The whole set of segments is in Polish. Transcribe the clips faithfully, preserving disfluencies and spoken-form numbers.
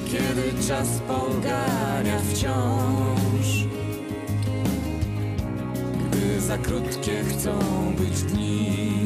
kiedy czas pogania wciąż, gdy za krótkie chcą być dni.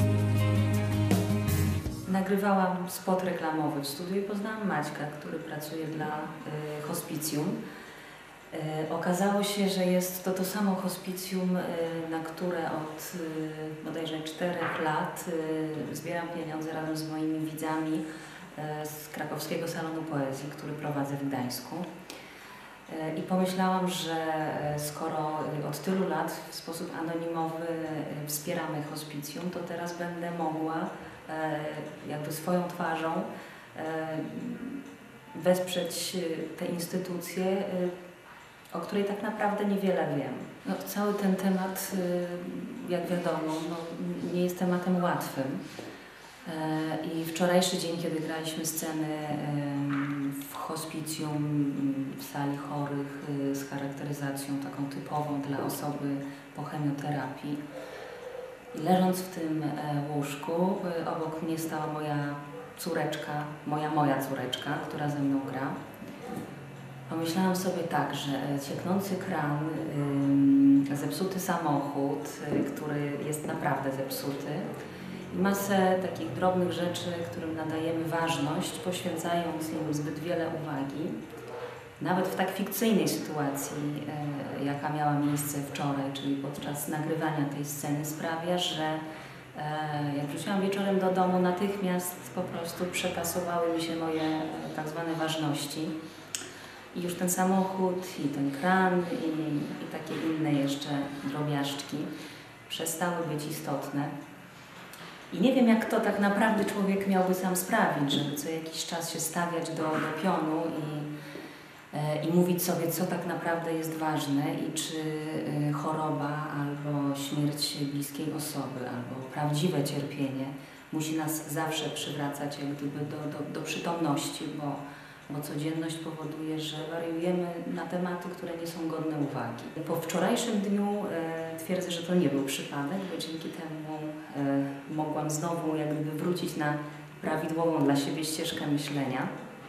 Nagrywałam spot reklamowy w studiu i poznałam Maćka, który pracuje dla y, hospicjum. Y, okazało się, że jest to to samo hospicjum, y, na które od y, bodajże czterech lat y, zbieram pieniądze razem z moimi widzami y, z krakowskiego salonu poezji, który prowadzę w Gdańsku. Y, I pomyślałam, że y, skoro y, od tylu lat w sposób anonimowy y, wspieramy hospicjum, to teraz będę mogła jakby swoją twarzą wesprzeć tę instytucję, o której tak naprawdę niewiele wiem. No, cały ten temat, jak wiadomo, no, nie jest tematem łatwym. I wczorajszy dzień, kiedy graliśmy sceny w hospicjum, w sali chorych z charakteryzacją taką typową dla osoby po chemioterapii, i leżąc w tym łóżku, obok mnie stała moja córeczka, moja moja córeczka, która ze mną gra. Pomyślałam sobie tak, że cieknący kran, zepsuty samochód, który jest naprawdę zepsuty, i masę takich drobnych rzeczy, którym nadajemy ważność, poświęcając im zbyt wiele uwagi, nawet w tak fikcyjnej sytuacji, e, jaka miała miejsce wczoraj, czyli podczas nagrywania tej sceny, sprawia, że e, jak wróciłam wieczorem do domu, natychmiast po prostu przetasowały mi się moje e, tak zwane ważności. I już ten samochód, i ten kran, i, i takie inne jeszcze drobiażdżki przestały być istotne. I nie wiem, jak to tak naprawdę człowiek miałby sam sprawić, żeby co jakiś czas się stawiać do, do pionu i i mówić sobie, co tak naprawdę jest ważne i czy choroba albo śmierć bliskiej osoby, albo prawdziwe cierpienie musi nas zawsze przywracać jak gdyby do, do, do przytomności, bo, bo codzienność powoduje, że wariujemy na tematy, które nie są godne uwagi. Po wczorajszym dniu e, twierdzę, że to nie był przypadek, bo dzięki temu e, mogłam znowu jak gdyby wrócić na prawidłową dla siebie ścieżkę myślenia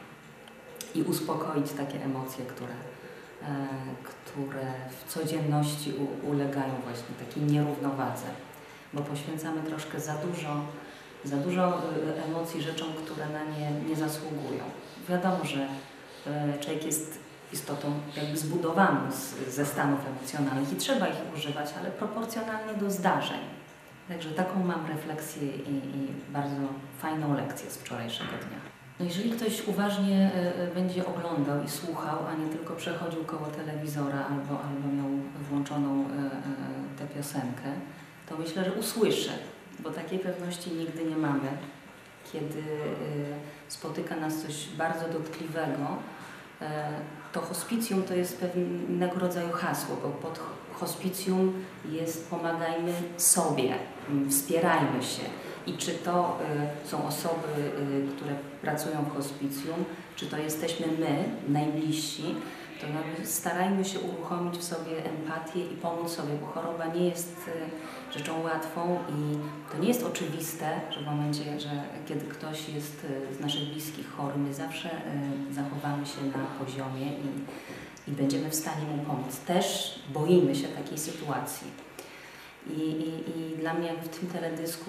i uspokoić takie emocje, które, e, które w codzienności u, ulegają właśnie takiej nierównowadze, bo poświęcamy troszkę za dużo, za dużo emocji rzeczom, które na nie nie zasługują. Wiadomo, że e, człowiek jest istotą jakby zbudowaną z, ze stanów emocjonalnych i trzeba ich używać, ale proporcjonalnie do zdarzeń. Także taką mam refleksję i, i bardzo fajną lekcję z wczorajszego dnia. No jeżeli ktoś uważnie y, będzie oglądał i słuchał, a nie tylko przechodził koło telewizora albo, albo miał włączoną y, y, tę piosenkę, to myślę, że usłyszy, bo takiej pewności nigdy nie mamy, kiedy y, spotyka nas coś bardzo dotkliwego. Y, to hospicjum to jest pewnego rodzaju hasło, bo pod hospicjum jest pomagajmy sobie, wspierajmy się. I czy to y, są osoby, y, które pracują w hospicjum, czy to jesteśmy my, najbliżsi, to starajmy się uruchomić w sobie empatię i pomóc sobie, bo choroba nie jest y, rzeczą łatwą i to nie jest oczywiste, że w momencie, że kiedy ktoś jest y, z naszych bliskich chory, my zawsze y, zachowamy się na poziomie i, i będziemy w stanie mu pomóc. Też boimy się takiej sytuacji. I, i, I dla mnie w tym teledysku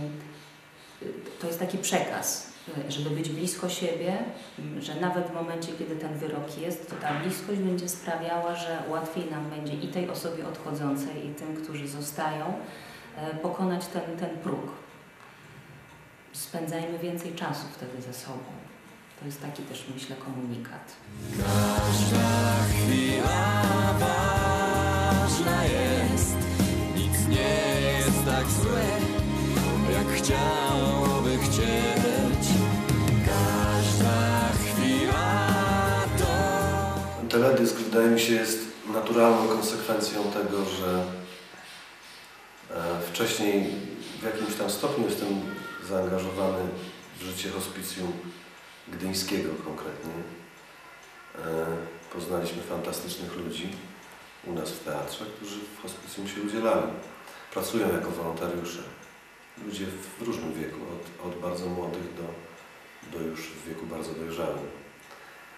y, y, to jest taki przekaz, y, żeby być blisko siebie, y, że nawet w momencie, kiedy ten wyrok jest, to ta bliskość będzie sprawiała, że łatwiej nam będzie i tej osobie odchodzącej, i tym, którzy zostają, y, pokonać ten, ten próg. Spędzajmy więcej czasu wtedy ze sobą. To jest taki też, myślę, komunikat. Każda chwila ważna jest. Nie jest tak złe, jak chciałoby chcieć. Każda chwila to... Teledysk, wydaje mi się, jest naturalną konsekwencją tego, że wcześniej w jakimś tam stopniu jestem zaangażowany w życie hospicjum gdyńskiego konkretnie. Poznaliśmy fantastycznych ludzi u nas w teatrze, którzy w hospicjum się udzielali. Pracują jako wolontariusze. Ludzie w różnym wieku, od, od bardzo młodych do, do już w wieku bardzo dojrzałym.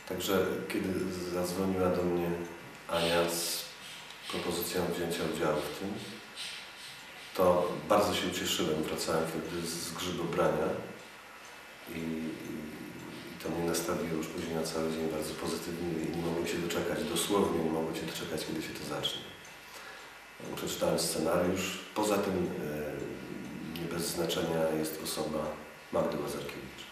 Także kiedy zadzwoniła do mnie Ania z propozycją wzięcia udziału w tym, to bardzo się ucieszyłem. Wracałem wtedy z grzybobrania i, i, i to mnie nastawiło już później na cały dzień bardzo pozytywnie i nie mogłem się doczekać, dosłownie nie mogłem się doczekać, kiedy się to zacznie. Przeczytałem scenariusz. Poza tym e, nie bez znaczenia jest osoba Magdy Łazarkiewicz.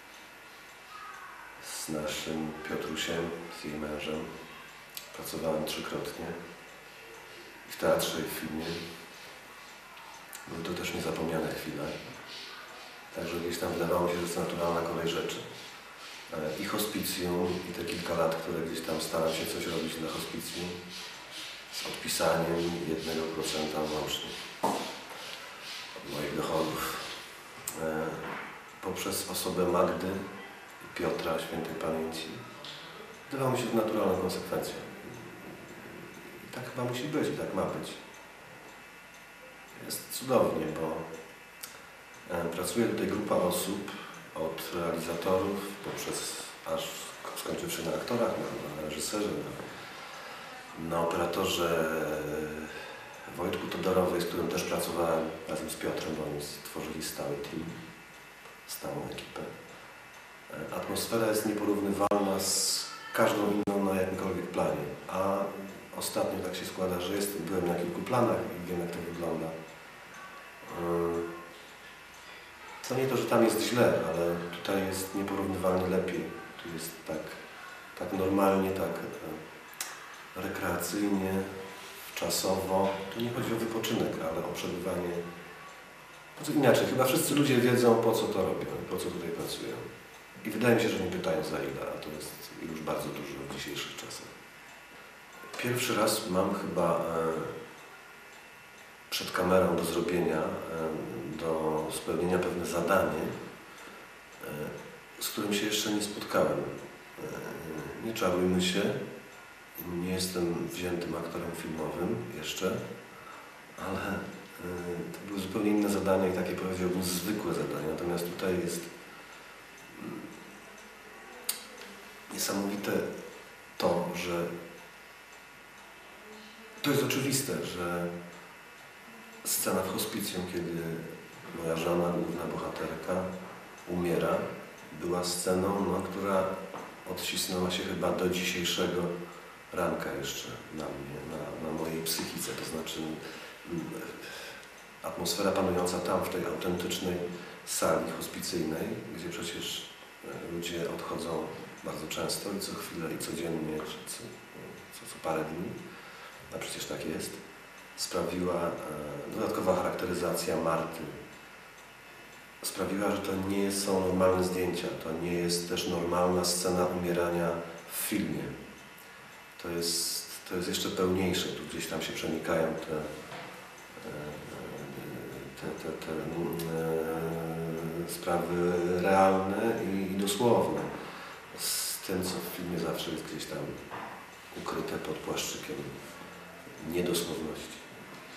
Z naszym Piotrusiem, z jej mężem, pracowałem trzykrotnie w teatrze i w filmie. Były to też niezapomniane chwile. Także gdzieś tam wydawało mi się, że jest naturalna kolej rzeczy. I hospicjum, i te kilka lat, które gdzieś tam staram się coś robić dla hospicjum, z odpisaniem jednego procenta łącznie od moich dochodów. Poprzez osobę Magdy i Piotra Świętej Pamięci wydawało mi się to naturalną konsekwencją. I tak chyba musi być, i tak ma być. Jest cudownie, bo pracuje tutaj grupa osób, od realizatorów, poprzez aż skończywszy na aktorach, na, na reżyserze, na, na operatorze Wojtku Todorowej, z którym też pracowałem razem z Piotrem, bo oni stworzyli stały team, stałą ekipę. Atmosfera jest nieporównywalna z każdą inną na jakimkolwiek planie, a ostatnio tak się składa, że jest, byłem na kilku planach i wiem, jak to wygląda. To nie to, że tam jest źle, ale tutaj jest nieporównywalnie lepiej. Tu jest tak, tak normalnie, tak rekreacyjnie, czasowo. Tu nie chodzi o wypoczynek, ale o przebywanie. To inaczej, chyba wszyscy ludzie wiedzą, po co to robią, po co tutaj pracują. I wydaje mi się, że nie pytają za ile, a to jest już bardzo dużo w dzisiejszych czasach. Pierwszy raz mam chyba e, przed kamerą do zrobienia, e, do spełnienia pewne zadanie, e, z którym się jeszcze nie spotkałem. E, nie czarujmy się, nie jestem wziętym aktorem filmowym jeszcze, ale e, to były zupełnie inne zadania i takie, powiedziałbym, zwykłe zadania. Natomiast tutaj jest mm, niesamowite to, że to jest oczywiste, że scena w hospicjum, kiedy moja żona, główna bohaterka, umiera, była sceną, no, która odcisnęła się chyba do dzisiejszego ranka jeszcze na mnie, na, na mojej psychice. To znaczy atmosfera panująca tam, w tej autentycznej sali hospicyjnej, gdzie przecież ludzie odchodzą bardzo często i co chwilę, i codziennie, czy co, co, co parę dni, a przecież tak jest, sprawiła e, dodatkowa charakteryzacja Marty. Sprawiła, że to nie są normalne zdjęcia, to nie jest też normalna scena umierania w filmie. To jest, to jest jeszcze pełniejsze, tu gdzieś tam się przenikają te, te, te, te e, sprawy realne i, i dosłowne z tym, co w filmie zawsze jest gdzieś tam ukryte pod płaszczykiem niedosłowności.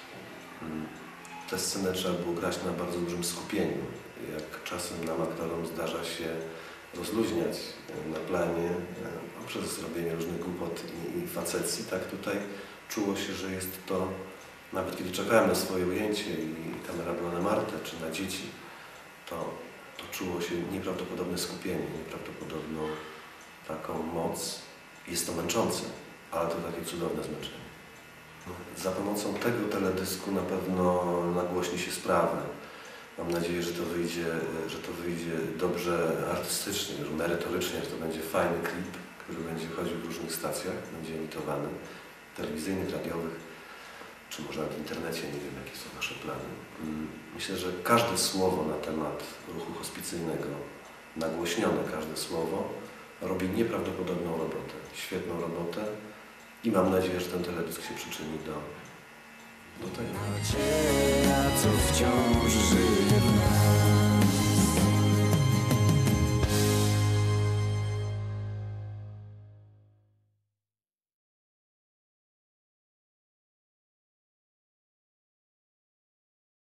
Tę scenę trzeba było grać na bardzo dużym skupieniu. Jak czasem nam aktorom zdarza się rozluźniać na planie poprzez robienie różnych głupot i, i facecji, tak tutaj czuło się, że jest to, nawet kiedy czekałem na swoje ujęcie i kamera była na Martę czy na dzieci, to, to czuło się nieprawdopodobne skupienie, nieprawdopodobną taką moc. Jest to męczące, ale to takie cudowne zmęczenie. Za pomocą tego teledysku na pewno nagłośni się sprawę. Mam nadzieję, że to wyjdzie, że to wyjdzie dobrze artystycznie, że merytorycznie, że to będzie fajny klip, który będzie chodził w różnych stacjach, będzie emitowany, telewizyjnych, radiowych, czy może w internecie, nie wiem, jakie są nasze plany. Myślę, że każde słowo na temat ruchu hospicyjnego, nagłośnione każde słowo, robi nieprawdopodobną robotę, świetną robotę. I mam nadzieję, że ten teledysk się przyczyni do, do tego. Nadzieja, co wciąż żyje.